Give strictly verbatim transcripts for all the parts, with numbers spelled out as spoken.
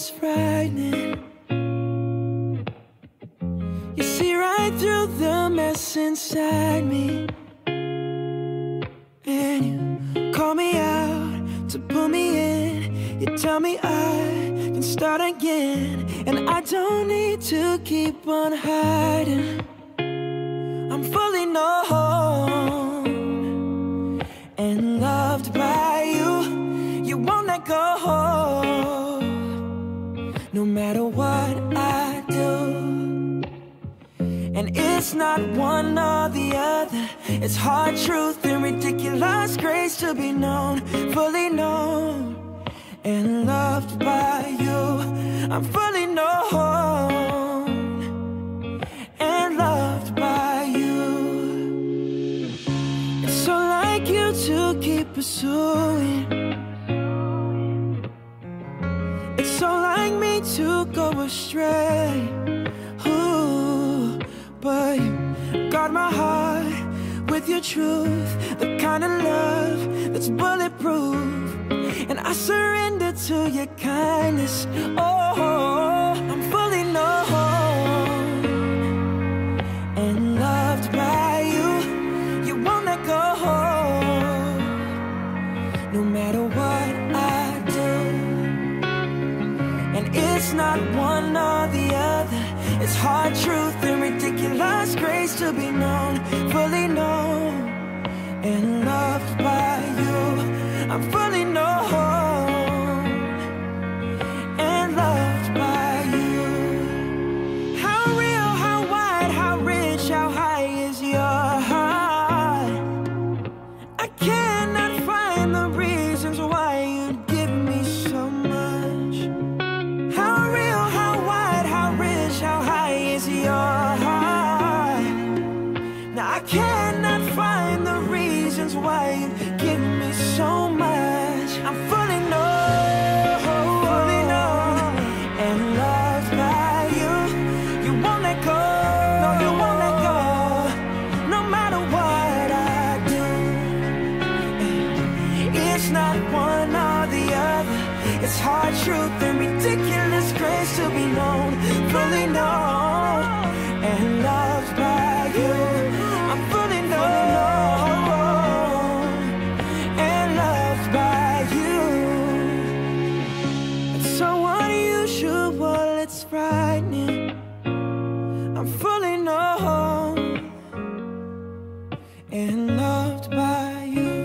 it's frightening. You see right through the mess inside me, and you call me out to pull me in. You tell me I can start again, and I don't need to keep on hiding. I'm fully known and loved by you. You won't let go, no matter what I do. And it's not one or the other. It's hard truth and ridiculous grace to be known, fully known and loved by you. I'm fully known and loved by you. It's so like you to keep pursuing. It's so like me to go astray. Ooh, but you guard my heart with your truth, the kind of love that's bulletproof. And I surrender to your kindness. Oh, I'm fully known and loved by you. You won't let go, no matter what I do. And it's not one or the other. It's hard truth and ridiculous grace to be known, fully known and loved by you. I'm fully known and loved by you. How real, how wide, how rich, how high is your heart? I cannot find the reasons why you'd give me so much. How real, how wide, how rich, how high is your heart? Now I cannot find the reasons why you'd give me so much. I'm fully known, fully known and loved by you. You won't let go, no, you won't let go, no matter what I do. It's not one or the other. It's hard truth and ridiculous grace to be known, fully known and loved by you. I'm fully known and loved by you. It's so unusual, it's frightening. I'm fully known and loved by you.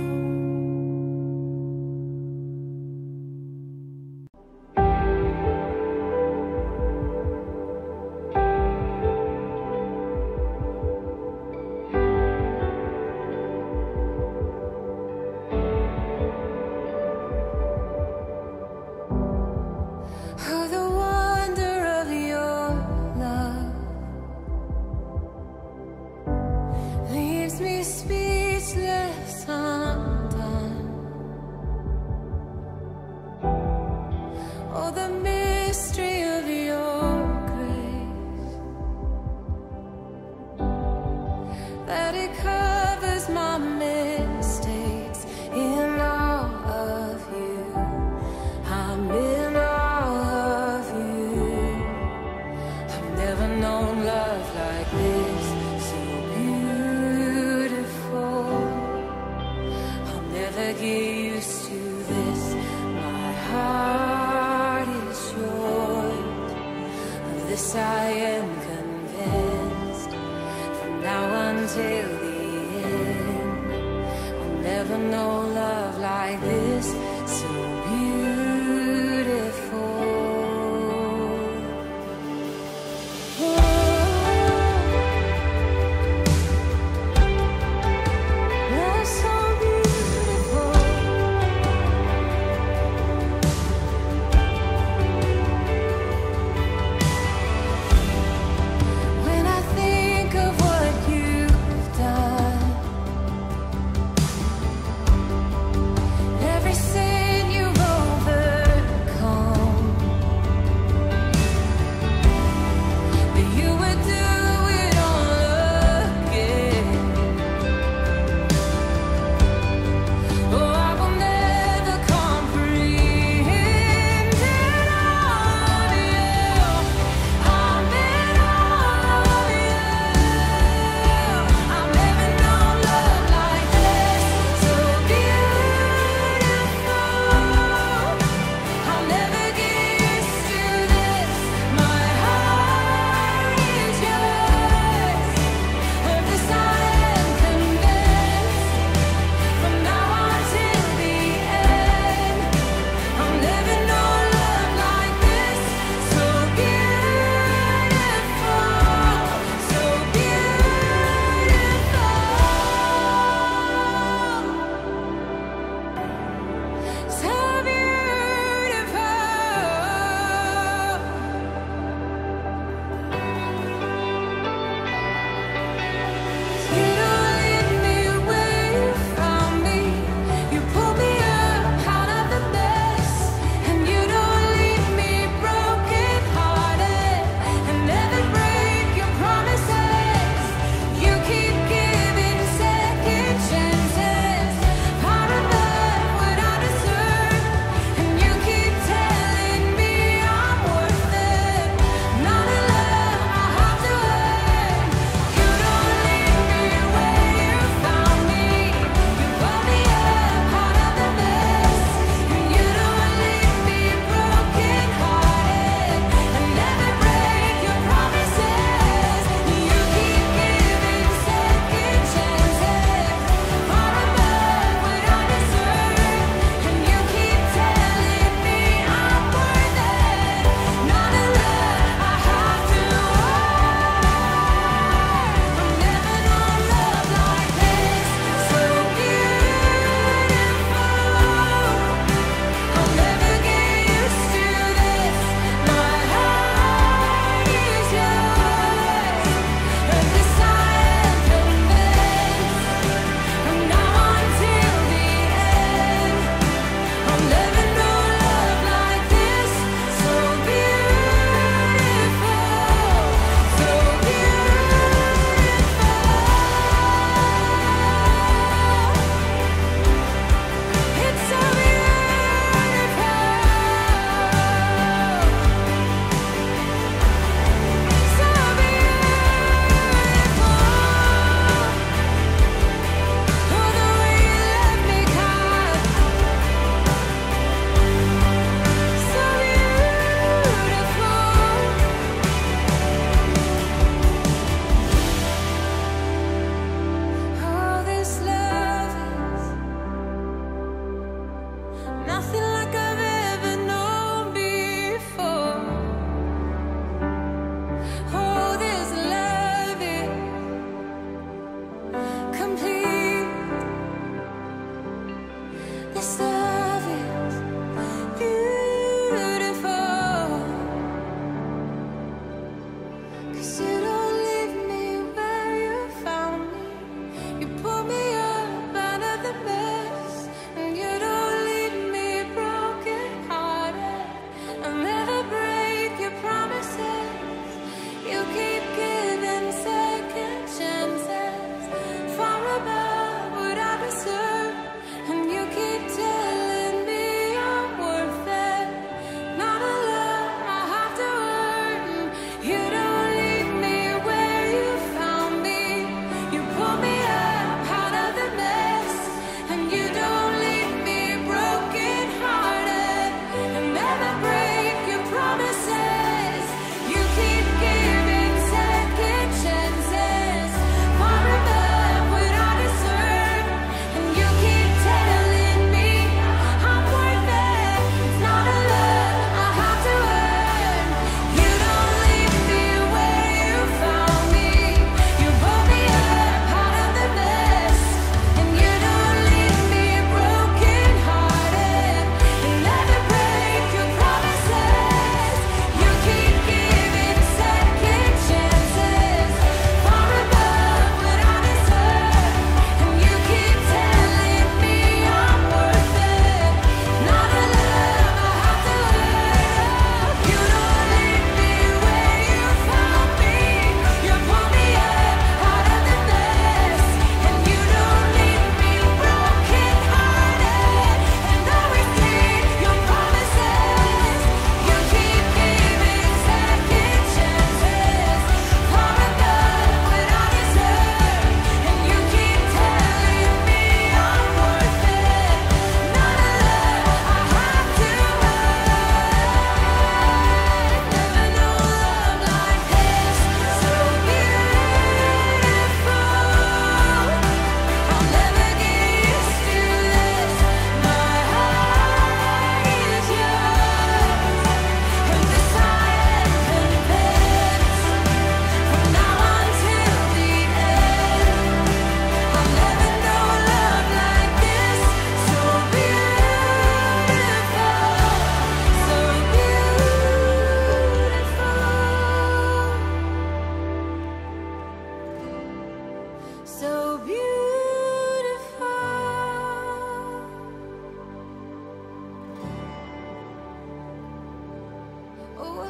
Think of what you've done.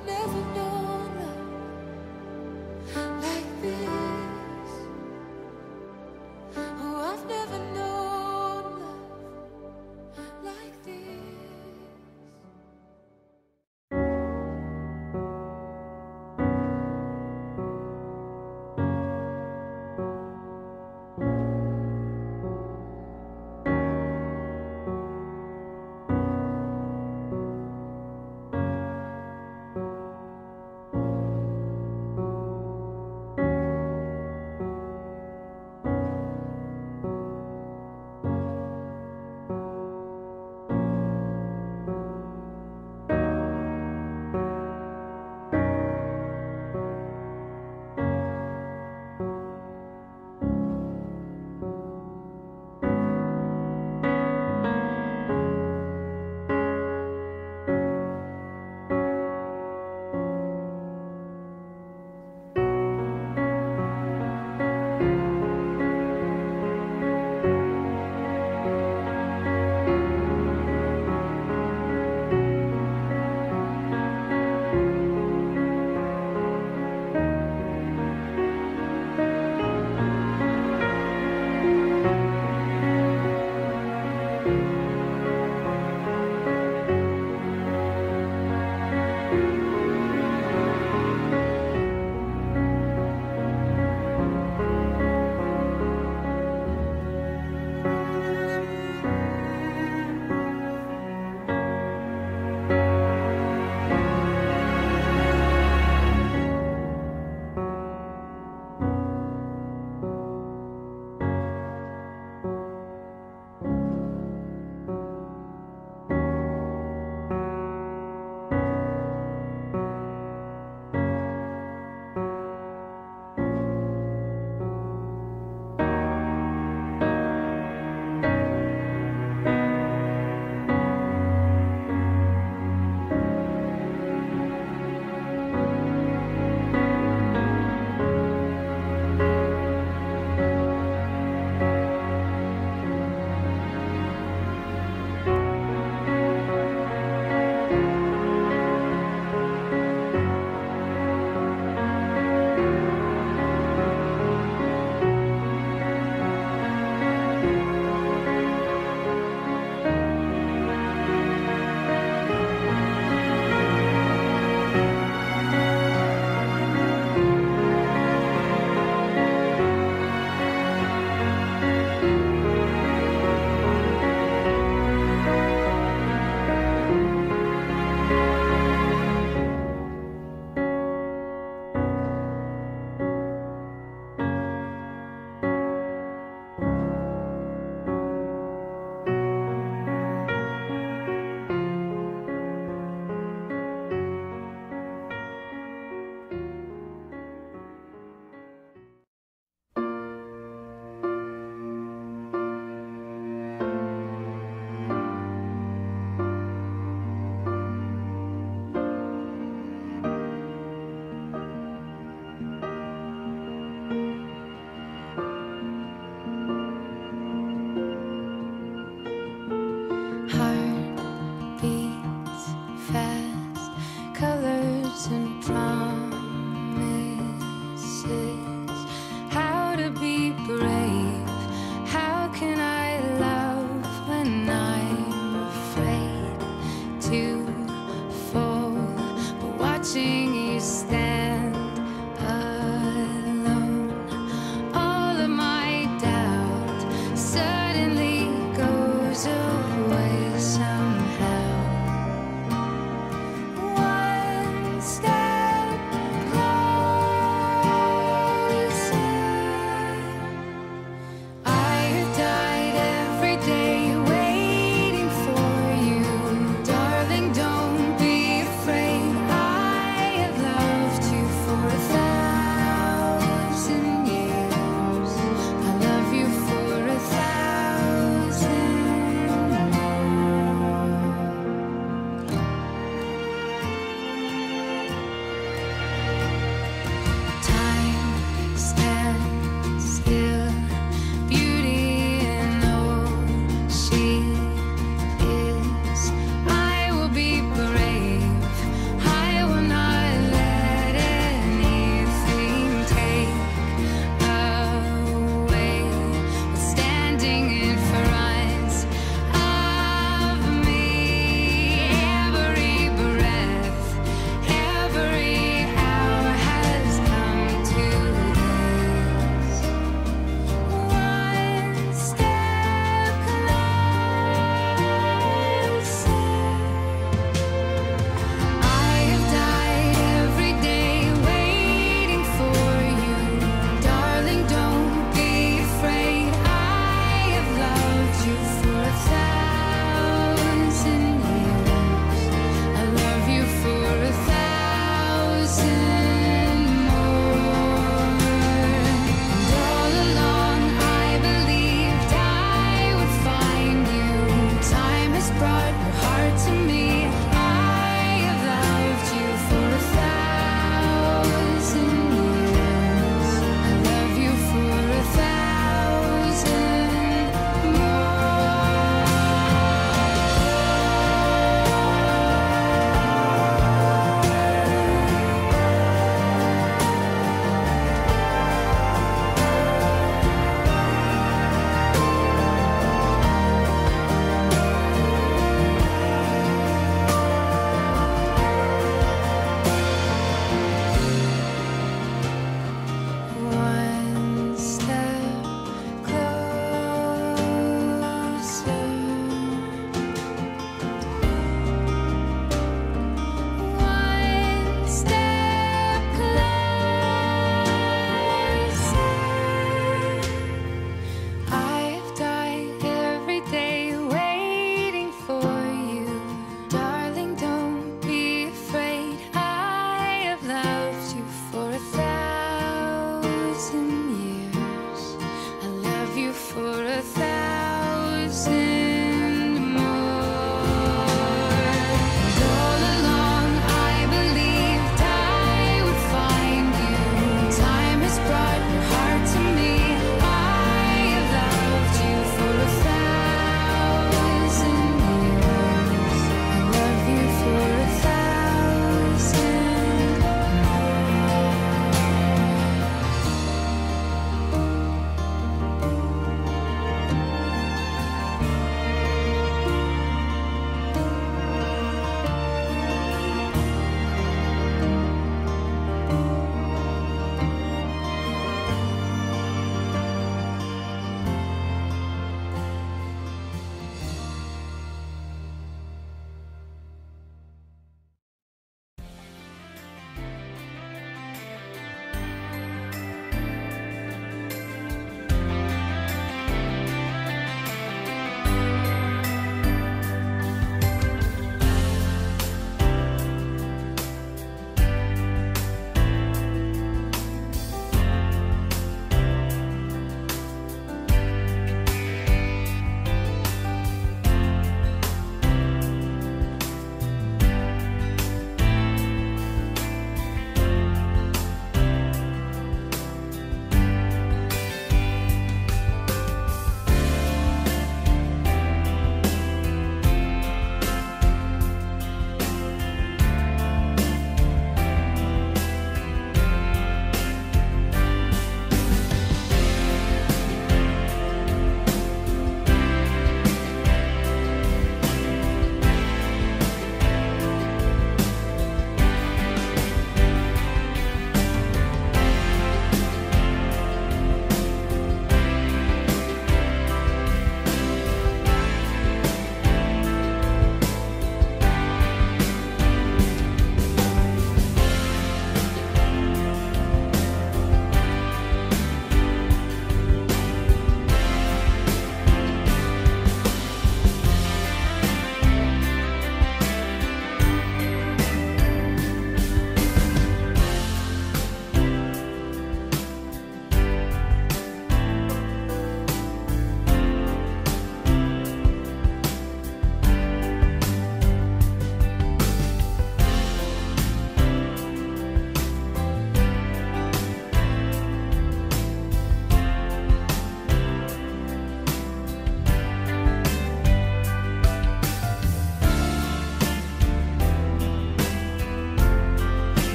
never known love like this. Oh, I've never known love like this. Waiting for you, darling, don't be afraid. I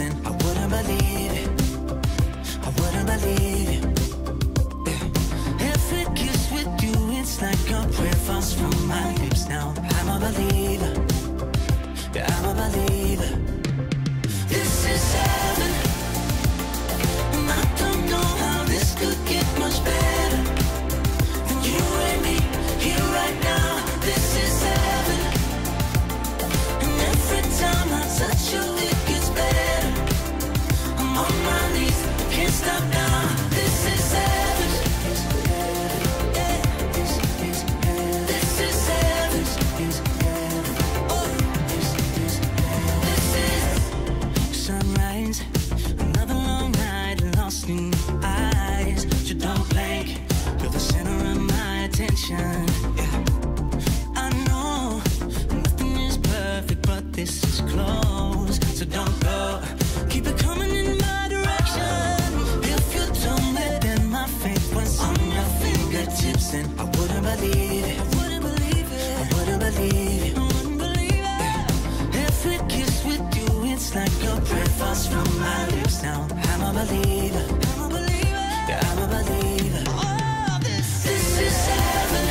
and I wouldn't believe it. I wouldn't believe it. Yeah. Every kiss with you, it's like a prayer falls from my lips. Now I'm a believer. Yeah, I'm a believer. This is heaven. And I don't know how this could get much better than you and me here right now. This is heaven. And every time I touch you, it gets better. I'm on my knees, can't stop now. This is heaven. Yeah, this is heaven. This is heaven. Oh, this is heaven. This is sunrise, another long night lost in your eyes. You don't blink, you're the center of my attention. Yeah. I know nothing is perfect, but this is close. So don't go, keep it coming in my direction. If you told me then my fate was on your fingertips, and I wouldn't believe it. I wouldn't believe it. I wouldn't believe it. I wouldn't believe it. Every kiss with you, it's like a prayer falls from my lips. Now I'm a believer. I'm a believer. Yeah, I'm a believer. Oh, this, this is heaven.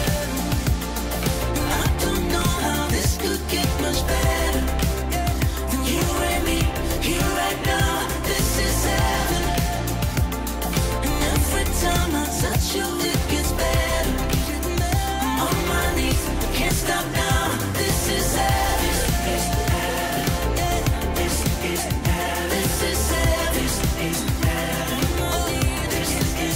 I don't know how this could get much better than you and me here right now. This is heaven. And every time I touch you, it gets better. I'm on my knees, can't stop now. This is heaven. This is heaven. This is heaven. This is heaven. This is heaven. This is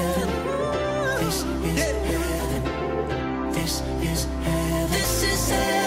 heaven. This is heaven.